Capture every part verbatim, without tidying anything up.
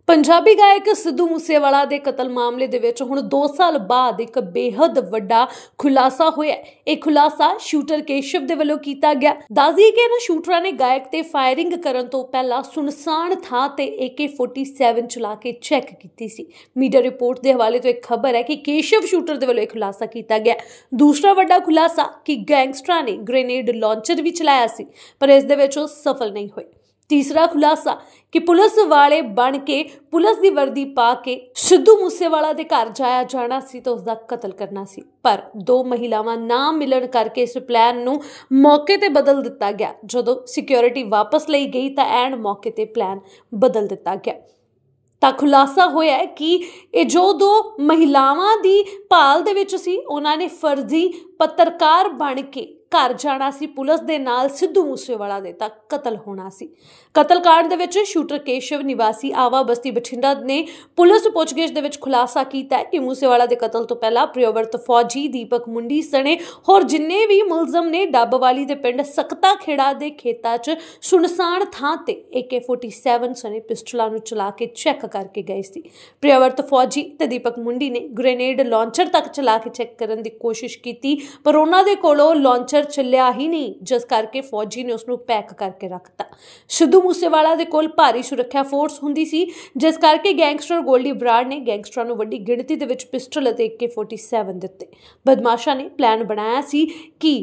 पंजाबी गायक सिद्धू मूसेवाला के कतल मामले दे विच हुण दो साल बाद एक बेहद वड्डा खुलासा होया। यह खुलासा शूटर केशव दे वल्लों कीता गया। दस दईए कि इन्हां शूटरां ने गायक ते फायरिंग करन तो पहला सुनसान थां ते ए के फोर्टी सैवन चला के चैक कीती सी। मीडिया रिपोर्ट के हवाले तो एक खबर है कि केशव शूटर दे वल्लों यह खुलासा कीता गया। दूसरा वड्डा खुलासा कि गैंगस्टरां ने ग्रेनेड लॉन्चर भी चलाया सी, पर इस दे विच ओह सफल नहीं होए। तीसरा खुलासा कि पुलिस वाले बन के पुलिस की वर्दी पा के सिद्धू मूसेवाला दे घर जाया जाना सी तो उसका कतल करना सी, पर दो महिलावां ना मिलन करके इस प्लान नूं मौके ते बदल दिता गया। जदों सिक्योरिटी वापस लई गई तां ऐन मौके ते प्लान बदल दिता गया। तां खुलासा होया है कि ये जो दो महिलावां दी भाल दे विच सी, उन्हां ने फर्जी पत्रकार बन के घर जाना सी पुलिस दे नाल सिद्धू मूसेवाला दे तां कतल होना सी। कतल कांड दे विच शूटर केशव निवासी आवा बस्ती बठिंडा ने पुलिस पुछगिछ दे विच खुलासा कीता है कि मूसेवाला दे कतल तो पहला प्रियवर्त फौजी दीपक मुंडी सने होर जिन्ने भी मुलजम ने डब्बवाली दे पिंड सकता खेड़ा दे खेतां च सुनसान थां ते ए के फोर्टी सैवन सने पिस्टलां नूं चला के चैक करके गए सी। प्रियवर्त फौजी ते दीपक मुंडी ने ग्रेनेड लॉन्चर तक चला के चैक करन दी कोशिश कीती, पर उन्हां दे कोलों लॉन्चर चलिया ही नहीं, जिस करके फौजी ने उसनूं पैक करके रखता। सिद्धू मूसेवाला दे कोल भारी सुरक्षा फोर्स हुंदी सी, जिस करके गैंगस्टर गोल्डी बराड़ ने गैंगस्टरां नूं वड्डी गिणती दे विच पिस्टल अते ए के फोर्टी सैवन दित्ते। बदमाशां ने प्लान बनाया सी कि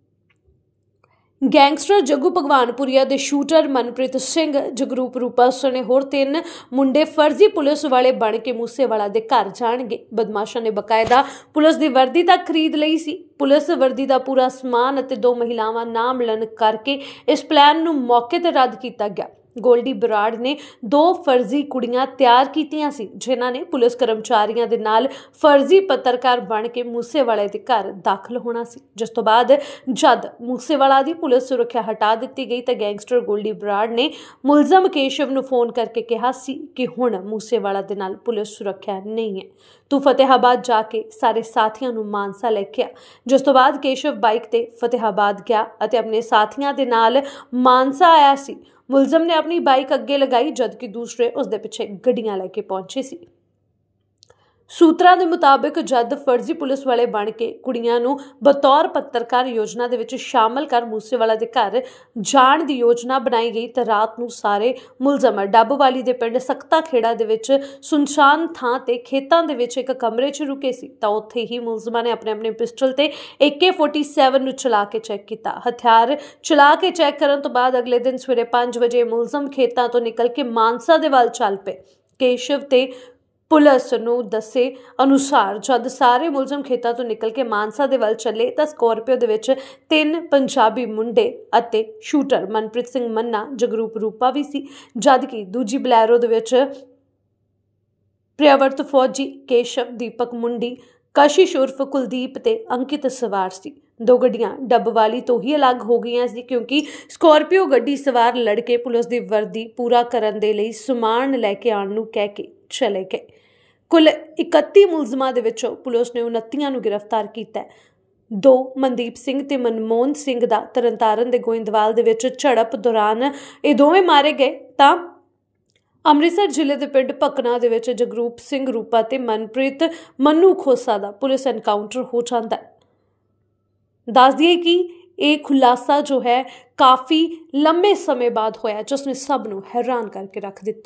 गैंगस्टर जग्गू भगवानपुरिया दे शूटर मनप्रीत सिंह जगरूप रूपा सने होर तीन मुंडे फर्जी पुलिस वाले बन के मूसेवाला दे घर जाणगे। बदमाशां ने बकायदा पुलिस दी वर्दी तक खरीद लई सी। पुलिस वर्दी का पूरा समान अते दो महिलावां ना मिलन करके इस प्लान नूं मौके ते रद्द कीता गया। गोल्डी बराड़ ने दो फर्जी कुड़ियां तैयार कीतियां सी, जिन्हां ने पुलिस कर्मचारियों के नाल फर्जी पत्रकार बन के मूसेवाले के घर दाखिल होना सी। जिस तो बाद जद मूसेवाला की पुलिस सुरक्षा हटा दी गई तो गैंगस्टर गोल्डी बराड़ ने मुलजम केशव नूं फोन करके कहा सी कि हुण मूसेवाला दे नाल पुलिस सुरक्षा नहीं है, तू फतेहाबाद जाके सारे साथियों नूं मानसा लेके आ। जिस तो बाद केशव बाइक ते फतेहाबाद गया अते अपने साथियों के नाल मानसा आया सी। मुलजम ने अपनी बाइक अगे लगाई, जबकि दूसरे उसके पिछे गड्डियां लेके पहुंचे सी। सूत्रों के मुताबिक जद फर्जी पुलिस वाले बन के कुड़ियां नूं बतौर पत्रकार योजना दे विच शामिल कर मूसेवाला दे घर जाण दी योजना बनाई गई तो रात नूं सारे मुलजम डब्बवाली दे पिंड सकता खेड़ा दे विच सुनसान थां ते खेतां दे विच एक कमरे च रुके सी। तां उत्थे ही मुलजमां ने अपने अपने पिस्टल ते ए के फोर्टी सैवन नूं चला के चैक किया। हथियार चला के चैक करन तो बाद अगले दिन सवेरे पांच बजे मुलजम खेतां तो निकल के मानसा दे वल चल पे। केशव ते पुलिस नूं दस्से अनुसार जद सारे मुलजम खेतां तो निकल के मानसा दे वल चले तां स्कॉर्पियो दे विच तीन पंजाबी मुंडे अते शूटर मनप्रीत सिंह मन्ना जगरूप रूपा भी सी, जबकि दूजी बलैरो दे विच प्रियवर्त फौजी केशव दीपक मुंडी कशिश उर्फ कुलदीप ते अंकित सवार सी। दो गड्डियां डब्बवाली तो ही अलग हो गई सी, क्योंकि स्कॉर्पियो गड्डी सवार लड़के पुलिस की वर्दी पूरा करन दे लई समान लैके आउण नूं कह के चले गए। कुल इकत्ती मुलजमां दे विचों पुलिस ने उनतीआं नूं गिरफ्तार कीता। दो मनदीप सिंह ते मनमोहन सिंह दा तरनतारन दे गोइंदवाल दे विच झड़प दौरान ये दोवें मारे गए तां अमृतसर जिले के पिंड भकना दे विच जगरूप सिंह रूपा ते मनप्रीत मन्नू खोसा दा पुलिस एनकाउंटर हो जाता है। दस दिए कि ये खुलासा जो है काफ़ी लंबे समय बाद होया, जिसने सब नूं हैरान करके रख दिता।